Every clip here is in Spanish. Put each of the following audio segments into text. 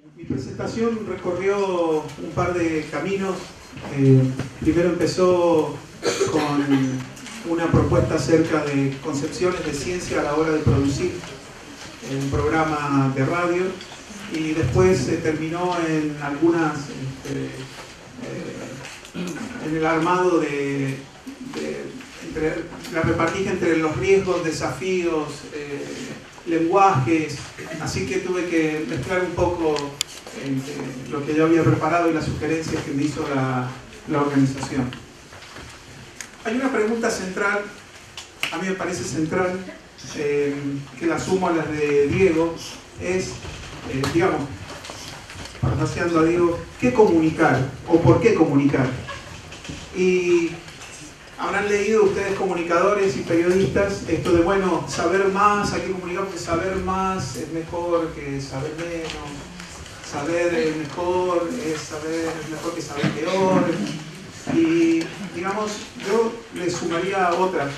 Mi presentación recorrió un par de caminos. Primero empezó con una propuesta acerca de concepciones de ciencia a la hora de producir un programa de radio, y después terminó en algunas en el armado de la repartija entre los riesgos, desafíos, lenguajes, así que tuve que mezclar un poco lo que yo había preparado y las sugerencias que me hizo la organización. Hay una pregunta central, a mí me parece central, que la sumo a las de Diego, es, digamos, parafraseando a Diego, ¿qué comunicar o por qué comunicar? Y habrán leído ustedes, comunicadores y periodistas, esto de, bueno, saber más, hay que comunicar porque saber más es mejor que saber menos, saber mejor es mejor que saber peor. Y, digamos, yo le sumaría otra.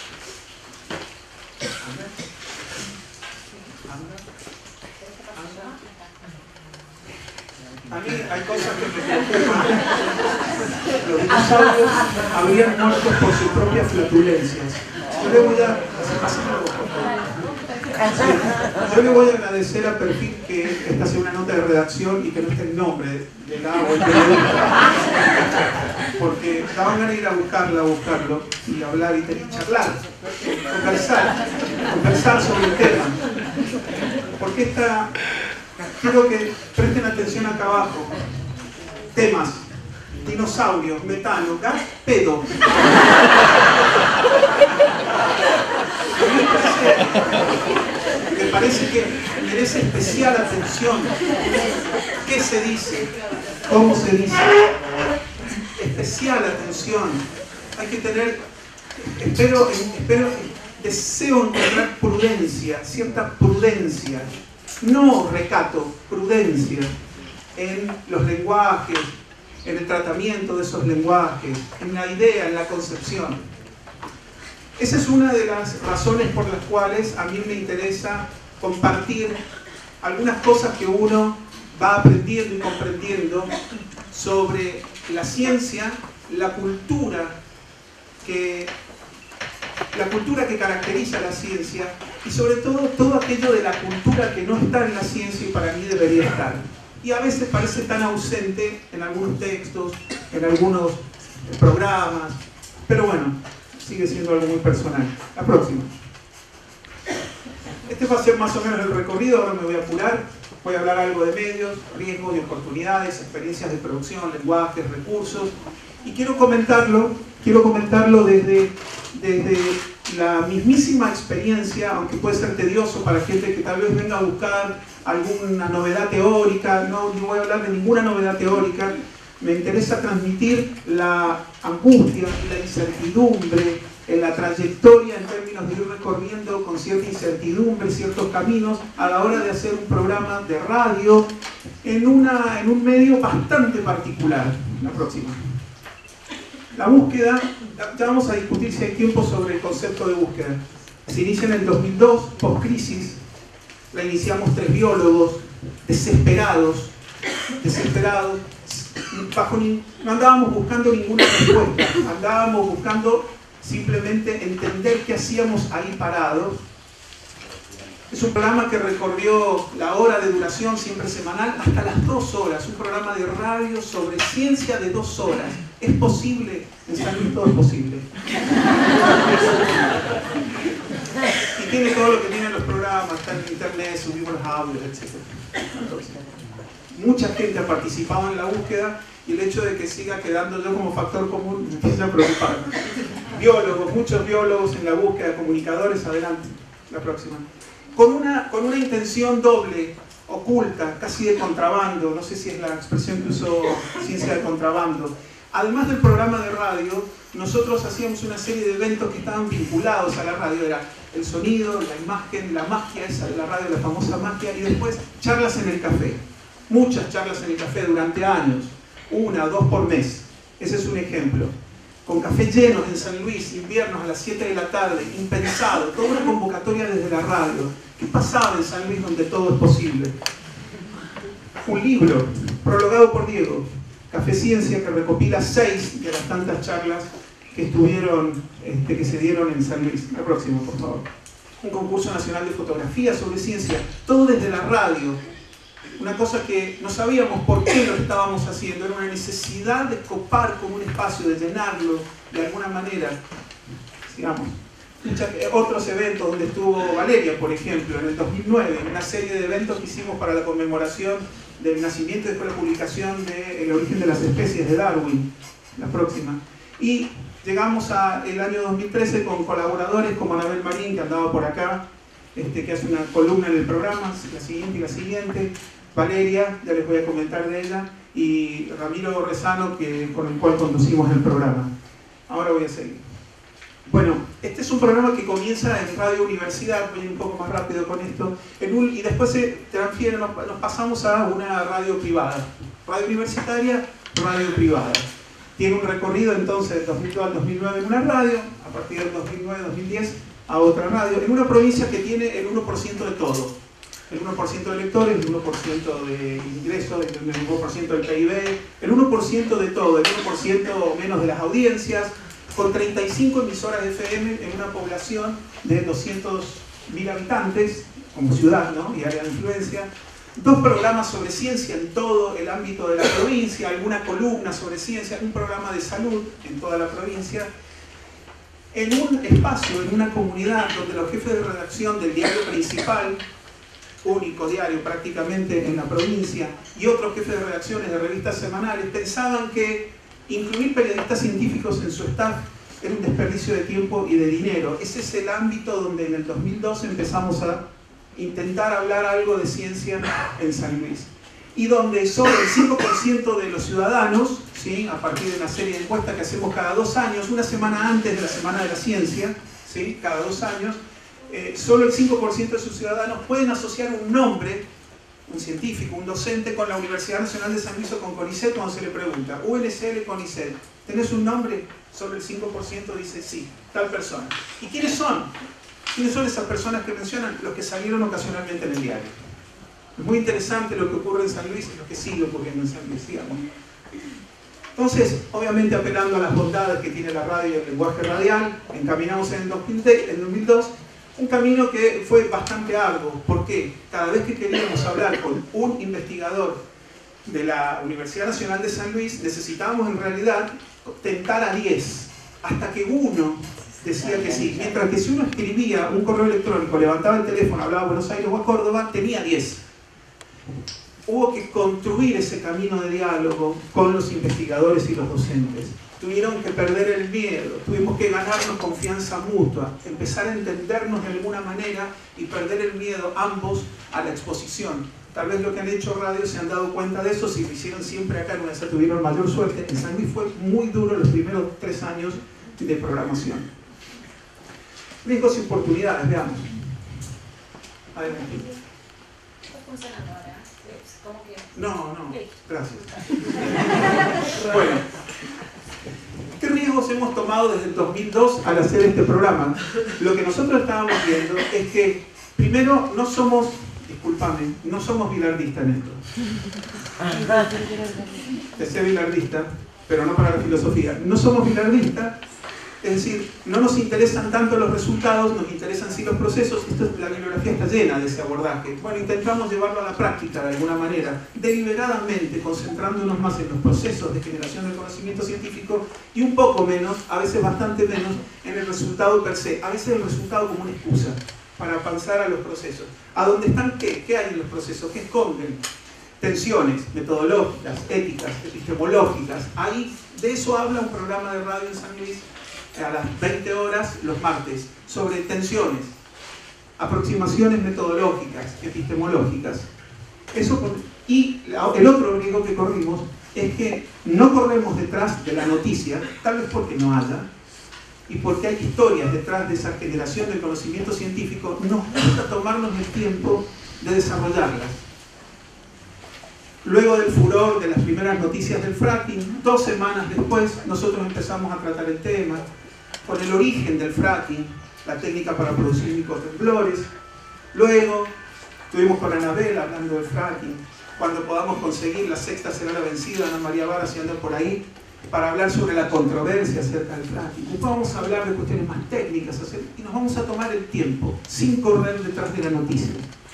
A mí hay cosas que me preocupan. Los dinosaurios habrían muerto por sus propias flatulencias. Yo le voy a agradecer a Perfil que esta sea una nota de redacción y que no esté el nombre del agua o el periodista, porque daban ganas de ir a buscarlo y hablar y charlar, conversar sobre el tema. Porque quiero que presten atención acá abajo. Temas: dinosaurios, metano, gas, pedo. Me parece que merece especial atención. ¿Qué se dice? ¿Cómo se dice? Especial atención. Hay que tener, deseo encontrar prudencia, cierta prudencia. No recato, prudencia en los lenguajes, en el tratamiento de esos lenguajes, en la idea, en la concepción. Esa es una de las razones por las cuales a mí me interesa compartir algunas cosas que uno va aprendiendo y comprendiendo sobre la ciencia, la cultura que caracteriza la ciencia, y sobre todo aquello de la cultura que no está en la ciencia y para mí debería estar. Y a veces parece tan ausente en algunos textos, en algunos programas, pero bueno, sigue siendo algo muy personal. La próxima. Este va a ser más o menos el recorrido, ahora me voy a apurar. Voy a hablar algo de medios, riesgos y oportunidades, experiencias de producción, lenguajes, recursos. Y quiero comentarlo desde la mismísima experiencia, aunque puede ser tedioso para gente que tal vez venga a buscar alguna novedad teórica. No voy a hablar de ninguna novedad teórica. Me interesa transmitir la angustia y la incertidumbre en la trayectoria en términos de ir recorriendo con cierta incertidumbre ciertos caminos a la hora de hacer un programa de radio en un medio bastante particular. La próxima. La búsqueda, ya vamos a discutir si hay tiempo sobre el concepto de búsqueda. Se inicia en el 2002, post-crisis. La iniciamos 3 biólogos, desesperados. No andábamos buscando ninguna respuesta, andábamos buscando simplemente entender qué hacíamos ahí parados. Es un programa que recorrió la hora de duración, siempre semanal, hasta las 2 horas. Un programa de radio sobre ciencia de 2 horas. ¿Es posible? En San Luis todo es posible. Y tiene todo lo que tienen los programas, está en internet, subimos los audios, etc. Mucha gente ha participado en la búsqueda, y el hecho de que siga quedando yo como factor común me empieza a preocupar. Biólogos, muchos biólogos en la búsqueda, comunicadores, adelante. La próxima. Con una intención doble, oculta, casi de contrabando, no sé si es la expresión que usó Ciencia de Contrabando. Además del programa de radio, nosotros hacíamos una serie de eventos que estaban vinculados a la radio. Era el sonido, la imagen, la magia esa de la radio, la famosa magia, y después charlas en el café. Muchas charlas en el café durante años, 1 o 2 por mes. Ese es un ejemplo. Con café llenos en San Luis, inviernos a las 7 de la tarde, impensado, toda una convocatoria desde la radio. ¿Qué pasaba en San Luis donde todo es posible? un libro prologado por Diego, Café Ciencia, que recopila 6 de las tantas charlas que que se dieron en San Luis. La próxima, por favor. Un concurso nacional de fotografía sobre ciencia, todo desde la radio. Una cosa que no sabíamos por qué lo estábamos haciendo, era una necesidad de copar con un espacio, de llenarlo de alguna manera. Digamos, otros eventos donde estuvo Valeria, por ejemplo, en el 2009, una serie de eventos que hicimos para la conmemoración del nacimiento y después la publicación de El origen de las especies de Darwin, la próxima. Y llegamos al año 2013 con colaboradores como Anabel Marín, que andaba por acá, que hace una columna en el programa, la siguiente y la siguiente, Valeria, ya les voy a comentar de ella, y Ramiro Rezano, con el cual conducimos el programa. Ahora voy a seguir. Bueno, este es un programa que comienza en Radio Universidad, voy a ir un poco más rápido con esto, y después se transfiere, nos pasamos a una radio privada. Radio universitaria, radio privada. Tiene un recorrido entonces del 2002 al 2009 en una radio, a partir del 2009-2010 a otra radio, en una provincia que tiene el 1% de todo. El 1% de lectores, el 1% de ingresos, el 1% del PIB, el 1% de todo, el 1% menos de las audiencias, con 35 emisoras de FM en una población de 200.000 habitantes, como ciudad, ¿no? Y área de influencia. 2 programas sobre ciencia en todo el ámbito de la provincia, alguna columna sobre ciencia, un programa de salud en toda la provincia, en un espacio, en una comunidad donde los jefes de redacción del diario principal, único diario prácticamente en la provincia, y otros jefes de redacciones de revistas semanales, pensaban que incluir periodistas científicos en su staff era un desperdicio de tiempo y de dinero. Ese es el ámbito donde en el 2012 empezamos a intentar hablar algo de ciencia en San Luis. Y donde solo el 5% de los ciudadanos, ¿sí?, a partir de una serie de encuestas que hacemos cada 2 años, una semana antes de la Semana de la Ciencia, ¿sí?, cada 2 años, solo el 5% de sus ciudadanos pueden asociar un nombre, un científico, un docente, con la Universidad Nacional de San Luis o con CONICET cuando se le pregunta. UNCL, CONICET, ¿tenés un nombre? Solo el 5% dice sí, tal persona. ¿Y quiénes son? ¿Quiénes son esas personas que mencionan? Los que salieron ocasionalmente en el diario. Es muy interesante lo que ocurre en San Luis y lo que sigue ocurriendo en San Luis, digamos. Entonces, obviamente apelando a las bondades que tiene la radio y el lenguaje radial, encaminamos en el 2002 un camino que fue bastante arduo. ¿Por qué? Cada vez que queríamos hablar con un investigador de la Universidad Nacional de San Luis, necesitábamos en realidad tentar a 10, hasta que uno decía que sí. Mientras que si uno escribía un correo electrónico, levantaba el teléfono, hablaba a Buenos Aires o a Córdoba, tenía 10. Hubo que construir ese camino de diálogo con los investigadores y los docentes. Tuvieron que perder el miedo, tuvimos que ganarnos confianza mutua, empezar a entendernos de alguna manera y perder el miedo ambos a la exposición. Tal vez lo que han hecho radio se han dado cuenta de eso, si lo hicieron siempre acá en UNESA tuvieron mayor suerte. En San Luis fue muy duro los primeros 3 años de programación. Riesgos y oportunidades, veamos. Adelante. No, gracias. Bueno, ¿qué riesgos hemos tomado desde el 2002 al hacer este programa? Lo que nosotros estábamos viendo es que, primero, no somos, discúlpame, no somos bilardistas en esto. Que sea bilardista, pero no para la filosofía. No somos bilardistas, es decir, no nos interesan tanto los resultados, nos interesan sí los procesos. La bibliografía está llena de ese abordaje. Bueno, intentamos llevarlo a la práctica de alguna manera, deliberadamente, concentrándonos más en los procesos de generación del conocimiento científico y un poco menos, a veces bastante menos, en el resultado per se. A veces el resultado como una excusa para avanzar a los procesos. ¿A dónde están qué? ¿Qué hay en los procesos? ¿Qué esconden? Tensiones metodológicas, éticas, epistemológicas. Ahí, de eso habla un programa de radio en San Luis a las 20 horas los martes, sobre tensiones, aproximaciones metodológicas, epistemológicas. Y el otro riesgo que corrimos es que no corremos detrás de la noticia, tal vez porque no haya, y porque hay historias detrás de esa generación del conocimiento científico, nos gusta tomarnos el tiempo de desarrollarlas. Luego del furor de las primeras noticias del fracking, 2 semanas después, nosotros empezamos a tratar el tema, con el origen del fracking, la técnica para producir microtemblores. Luego estuvimos con Anabel hablando del fracking. cuando podamos conseguir, la sexta será la vencida, Ana María Vara si anda por ahí, para hablar sobre la controversia acerca del fracking. Después vamos a hablar de cuestiones más técnicas y nos vamos a tomar el tiempo, sin correr detrás de la noticia.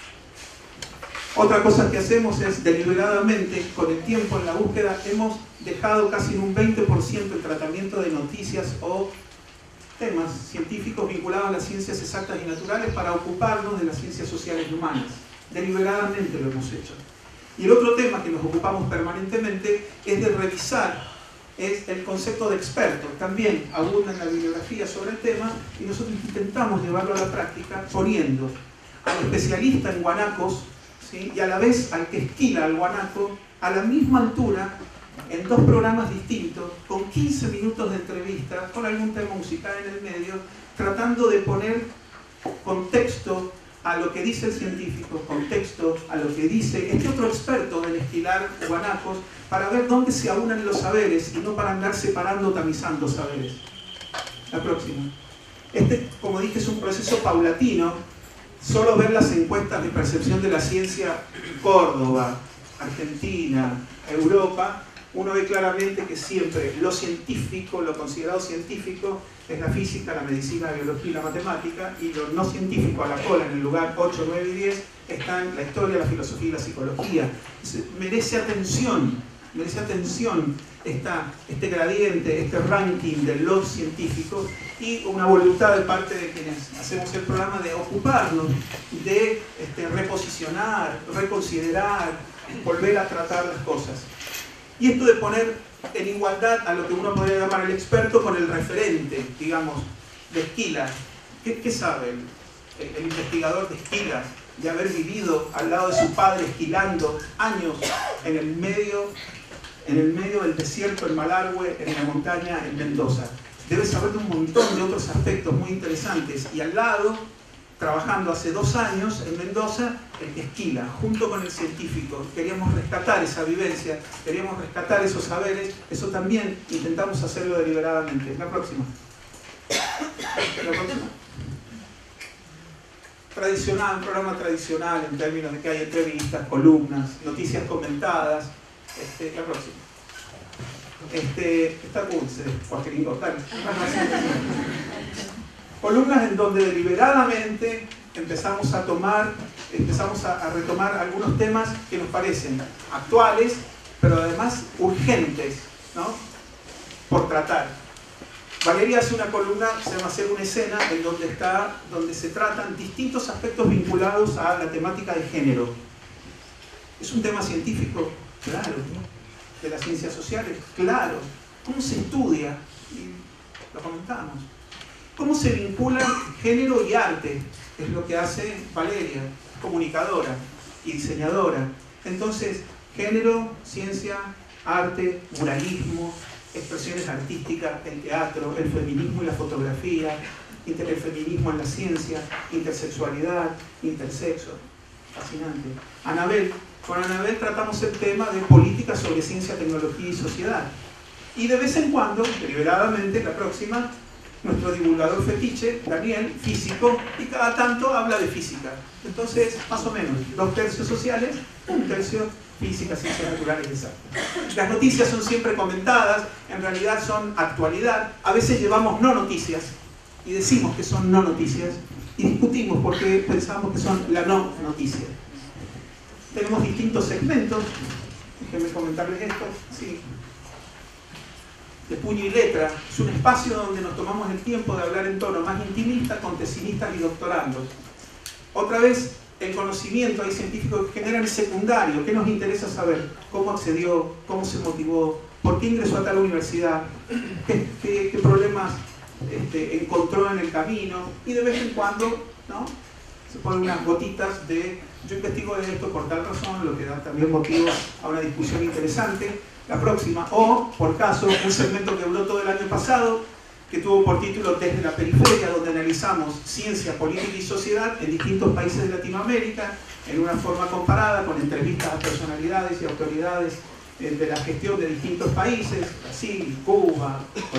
Otra cosa que hacemos es, deliberadamente, con el tiempo en la búsqueda, hemos dejado casi en un 20% el tratamiento de noticias o temas científicos vinculados a las ciencias exactas y naturales para ocuparnos de las ciencias sociales y humanas. Deliberadamente lo hemos hecho. Y el otro tema que nos ocupamos permanentemente es de revisar, es el concepto de experto. También abunda en la bibliografía sobre el tema y nosotros intentamos llevarlo a la práctica poniendo al especialista en guanacos, ¿sí?, y a la vez al que esquila al guanaco a la misma altura en dos programas distintos, con 15 minutos de entrevista, con algún tema musical en el medio, tratando de poner contexto a lo que dice el científico, contexto a lo que dice este otro experto en esquilar guanacos, para ver dónde se aunan los saberes y no para andar separando o tamizando saberes. La próxima. Este, como dije, es un proceso paulatino. Solo ver las encuestas de percepción de la ciencia, Córdoba, Argentina, Europa, uno ve claramente que siempre lo científico, lo considerado científico, es la física, la medicina, la biología y la matemática, y lo no científico a la cola, en el lugar 8, 9 y 10, están la historia, la filosofía y la psicología. Merece atención este gradiente, este ranking de los científicos, y una voluntad de parte de quienes hacemos el programa de ocuparnos, de reposicionar, reconsiderar, volver a tratar las cosas. Y esto de poner en igualdad a lo que uno podría llamar el experto con el referente, digamos, de Esquila. ¿Qué sabe el investigador de Esquila de haber vivido al lado de su padre esquilando años en el medio del desierto, en Malargüe, en la montaña, en Mendoza? Debe saber de un montón de otros aspectos muy interesantes. Y al lado, trabajando hace 2 años en Mendoza, el que esquila, junto con el científico. Queríamos rescatar esa vivencia, queríamos rescatar esos saberes. Eso también intentamos hacerlo deliberadamente. La próxima. La próxima. Tradicional, un programa tradicional en términos de que hay entrevistas, columnas, noticias comentadas. La próxima. Está dulce, Joaquín, dale. Columnas en donde deliberadamente empezamos a retomar algunos temas que nos parecen actuales, pero además urgentes, ¿no?, por tratar. Valeria hace una columna, se llama Hacer una escena, en donde se tratan distintos aspectos vinculados a la temática de género. ¿Es un tema científico? Claro. ¿De las ciencias sociales? Claro. ¿Cómo se estudia? Y lo comentamos. ¿Cómo se vinculan género y arte? Es lo que hace Valeria, comunicadora y diseñadora. Entonces, género, ciencia, arte, muralismo, expresiones artísticas, el teatro, el feminismo y la fotografía, el feminismo en la ciencia, intersexualidad, intersexo. Fascinante. Anabel. Con Anabel tratamos el tema de política sobre ciencia, tecnología y sociedad. Y de vez en cuando, deliberadamente, la próxima, nuestro divulgador fetiche, Daniel, físico, y cada tanto habla de física. Entonces, más o menos, 2 tercios sociales, 1 tercio física, ciencias naturales y exactas. Las noticias son siempre comentadas, en realidad son actualidad. A veces llevamos no noticias y decimos que son no noticias y discutimos porque pensamos que son la no noticia. Tenemos distintos segmentos. Déjenme comentarles esto. Sí. De puño y letra. Es un espacio donde nos tomamos el tiempo de hablar en tono más intimista con tesinistas y doctorandos. Otra vez, el conocimiento, hay científicos que generan el secundario. ¿Qué nos interesa saber? ¿Cómo accedió? ¿Cómo se motivó? ¿Por qué ingresó a tal universidad? ¿Qué problemas encontró en el camino? Y de vez en cuando, ¿no?, se ponen unas gotitas de yo investigo de esto por tal razón, lo que da también motivo a una discusión interesante. La próxima, o por caso, un segmento que duró todo el año pasado, que tuvo por título Desde la Periferia, donde analizamos ciencia, política y sociedad en distintos países de Latinoamérica, en una forma comparada, con entrevistas a personalidades y autoridades de la gestión de distintos países, Brasil, Cuba,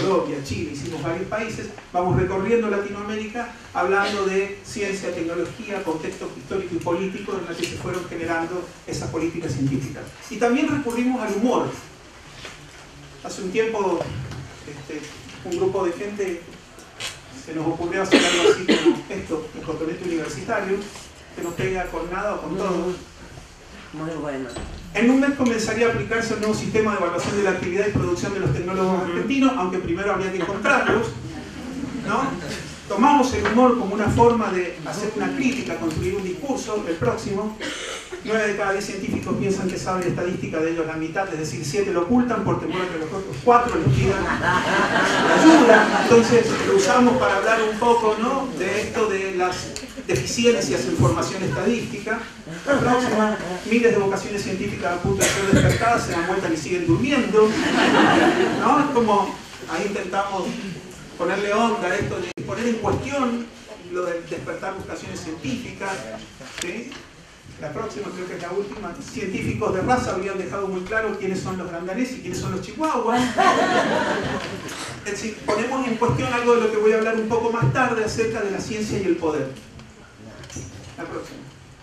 Colombia, Chile, hicimos varios países, vamos recorriendo Latinoamérica hablando de ciencia, tecnología, contexto histórico y político en el que se fueron generando esas políticas científicas. Y también recurrimos al humor. Hace un tiempo un grupo de gente se nos ocurrió hacer algo así como esto, el cotonete universitario, que no pega con nada o con todo. Muy bueno. En un mes comenzaría a aplicarse el nuevo sistema de evaluación de la actividad y producción de los tecnólogos argentinos, aunque primero habría que encontrarlos, ¿no? Tomamos el humor como una forma de hacer una crítica, construir un discurso, el próximo. 9 de cada 10 científicos piensan que saben estadística, de ellos la mitad, es decir, 7 lo ocultan por temor a que los otros 4 les pidan ayuda. Entonces lo usamos para hablar un poco, ¿no?, de esto de las deficiencias en formación estadística. La próxima, miles de vocaciones científicas a punto de ser despertadas se dan vuelta y siguen durmiendo, ¿no? Es como, ahí intentamos ponerle onda a esto de poner en cuestión lo de despertar vocaciones científicas, ¿sí? La próxima, creo que es la última, científicos de raza habrían dejado muy claro quiénes son los grandaneses y quiénes son los chihuahuas. Es decir, ponemos en cuestión algo de lo que voy a hablar un poco más tarde acerca de la ciencia y el poder. La próxima.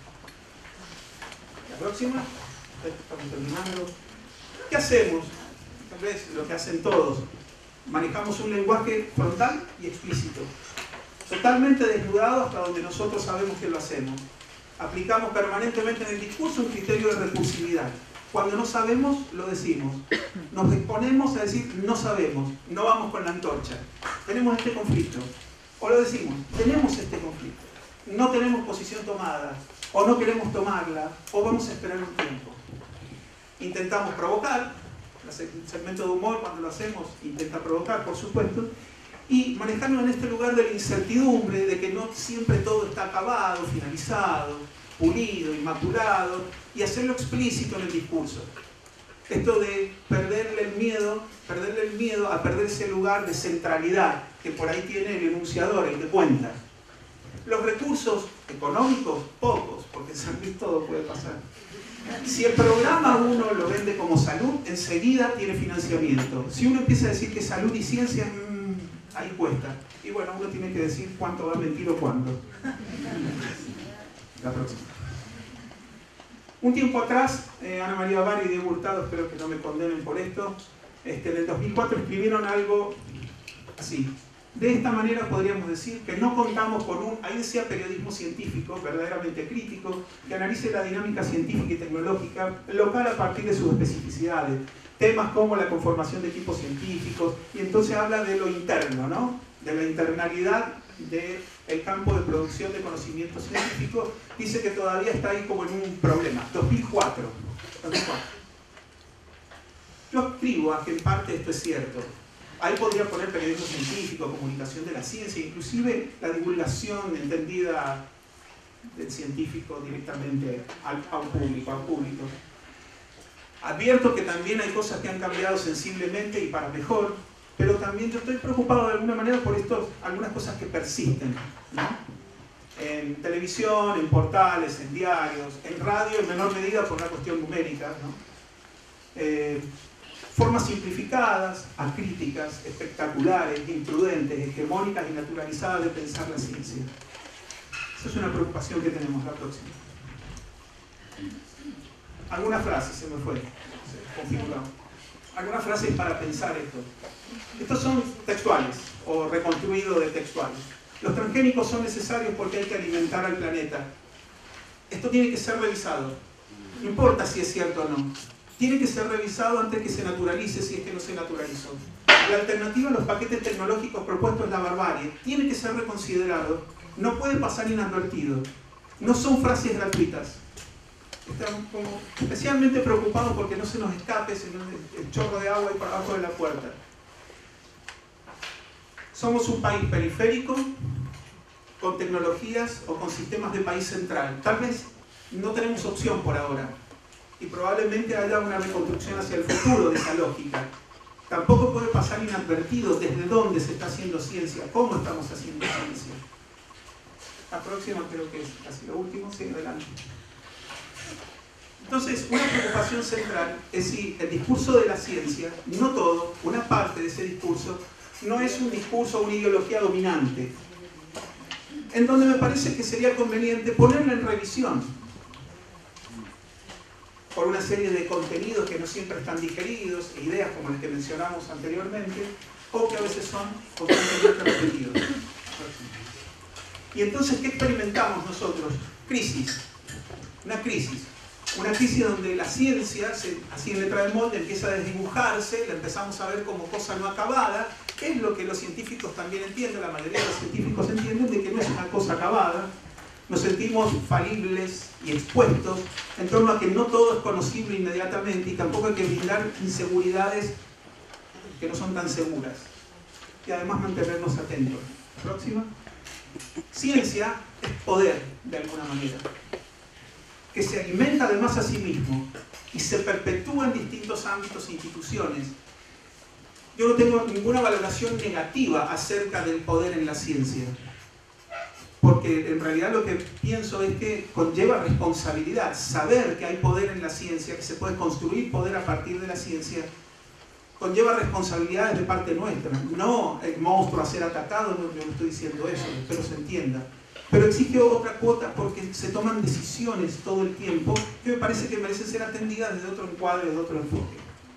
La próxima. Estamos terminando. ¿Qué hacemos? Tal vez lo que hacen todos. Manejamos un lenguaje frontal y explícito. Totalmente desnudado hasta donde nosotros sabemos que lo hacemos. Aplicamos permanentemente en el discurso un criterio de recursividad. Cuando no sabemos, lo decimos. Nos exponemos a decir no sabemos, no vamos con la antorcha. Tenemos este conflicto. O lo decimos, tenemos este conflicto. No tenemos posición tomada, o no queremos tomarla, o vamos a esperar un tiempo. Intentamos provocar, el segmento de humor cuando lo hacemos intenta provocar, por supuesto, y manejarnos en este lugar de la incertidumbre, de que no siempre todo está acabado, finalizado, pulido, inmaculado, y hacerlo explícito en el discurso. Esto de perderle el miedo a perder ese lugar de centralidad que por ahí tiene el enunciador, el que cuenta. Los recursos económicos, pocos, porque en San Luis todo puede pasar. Si el programa uno lo vende como salud, enseguida tiene financiamiento. Si uno empieza a decir que salud y ciencia, ahí cuesta. Y bueno, uno tiene que decir cuánto va a mentir o cuándo. La próxima. Un tiempo atrás, Ana María Bari y Diego Hurtado, espero que no me condenen por esto, en el 2004 escribieron algo así. De esta manera podríamos decir que no contamos con ahí decía periodismo científico, verdaderamente crítico, que analice la dinámica científica y tecnológica local a partir de sus especificidades. Temas como la conformación de equipos científicos, y entonces habla de lo interno, ¿no?, de la internalidad del campo de producción de conocimiento científico. Dice que todavía está ahí como en un problema. 2004. Yo escribo a que en parte esto es cierto. Ahí podría poner periodismo científico, comunicación de la ciencia, inclusive la divulgación entendida del científico directamente al público. Advierto que también hay cosas que han cambiado sensiblemente y para mejor, pero también yo estoy preocupado de alguna manera por algunas cosas que persisten, ¿no? En televisión, en portales, en diarios, en radio en menor medida por una cuestión numérica, ¿no? Formas simplificadas, acríticas, espectaculares, imprudentes, hegemónicas y naturalizadas de pensar la ciencia. Esa es una preocupación que tenemos. La próxima. Algunas frases, se me fue, configurado. Algunas frases para pensar esto. Estos son textuales, o reconstruidos de textuales. Los transgénicos son necesarios porque hay que alimentar al planeta. Esto tiene que ser revisado. No importa si es cierto o no. Tiene que ser revisado antes que se naturalice, si es que no se naturalizó. La alternativa a los paquetes tecnológicos propuestos es la barbarie. Tiene que ser reconsiderado. No puede pasar inadvertido. No son frases gratuitas. Estamos como especialmente preocupados porque no se nos escape el chorro de agua ahí por abajo de la puerta. Somos un país periférico, con tecnologías o con sistemas de país central. Tal vez no tenemos opción por ahora. Y probablemente haya una reconstrucción hacia el futuro de esa lógica. Tampoco puede pasar inadvertido desde dónde se está haciendo ciencia, cómo estamos haciendo ciencia. La próxima creo que es casi lo último, sí, adelante. Entonces, una preocupación central es si el discurso de la ciencia, no todo, una parte de ese discurso, no es un discurso o una ideología dominante, en donde me parece que sería conveniente ponerla en revisión por una serie de contenidos que no siempre están digeridos, e ideas como las que mencionamos anteriormente, o que a veces son constantemente repetidos. Y entonces, ¿qué experimentamos nosotros? Crisis. Una crisis donde la ciencia, así en letra de molde, empieza a desdibujarse, la empezamos a ver como cosa no acabada, que es lo que los científicos también entienden, la mayoría de los científicos entienden de que no es una cosa acabada. Nos sentimos falibles y expuestos en torno a que no todo es conocible inmediatamente y tampoco hay que brindar inseguridades que no son tan seguras. Y además mantenernos atentos. Próxima. Ciencia es poder, de alguna manera, que se alimenta además a sí mismo y se perpetúa en distintos ámbitos e instituciones. Yo no tengo ninguna valoración negativa acerca del poder en la ciencia, porque en realidad lo que pienso es que conlleva responsabilidad. Saber que hay poder en la ciencia, que se puede construir poder a partir de la ciencia, conlleva responsabilidades de parte nuestra. No el monstruo a ser atacado, no, yo no estoy diciendo eso, espero se entienda. Pero exige otra cuota porque se toman decisiones todo el tiempo que me parece que merecen ser atendidas desde otro encuadre, desde otro enfoque.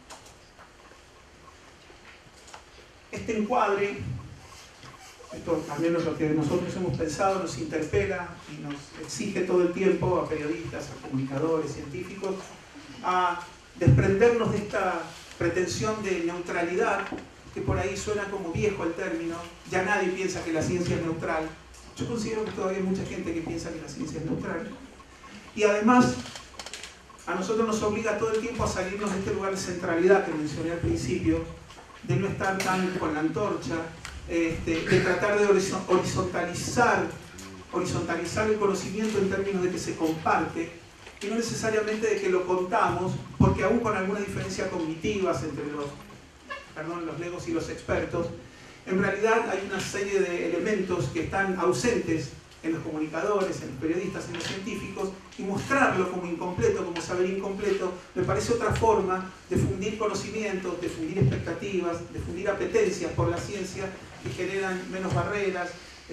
Este encuadre, esto al menos lo que nosotros hemos pensado, nos interpela y nos exige todo el tiempo a periodistas, a comunicadores, científicos, a desprendernos de esta pretensión de neutralidad, que por ahí suena como viejo el término, ya nadie piensa que la ciencia es neutral. Yo considero que todavía hay mucha gente que piensa que la ciencia es neutral. Y además, a nosotros nos obliga todo el tiempo a salirnos de este lugar de centralidad que mencioné al principio, de no estar tan con la antorcha, de tratar de horizontalizar el conocimiento en términos de que se comparte, y no necesariamente de que lo contamos, porque aún con algunas diferencias cognitivas entre los legos y los expertos, en realidad hay una serie de elementos que están ausentes en los comunicadores, en los periodistas, en los científicos, y mostrarlo como incompleto, como saber incompleto, me parece otra forma de fundir conocimientos, de fundir expectativas, de fundir apetencias por la ciencia que generan menos barreras,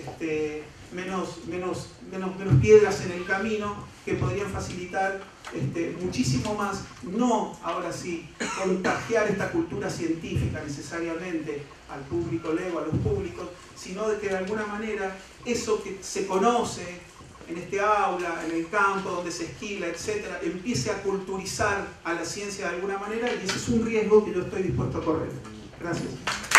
menos piedras en el camino, que podrían facilitar muchísimo más, no ahora sí, contagiar esta cultura científica necesariamente al público lego, a los públicos, sino de que de alguna manera eso que se conoce en este aula, en el campo, donde se esquila, etc., empiece a culturizar a la ciencia de alguna manera, y ese es un riesgo que yo estoy dispuesto a correr. Gracias.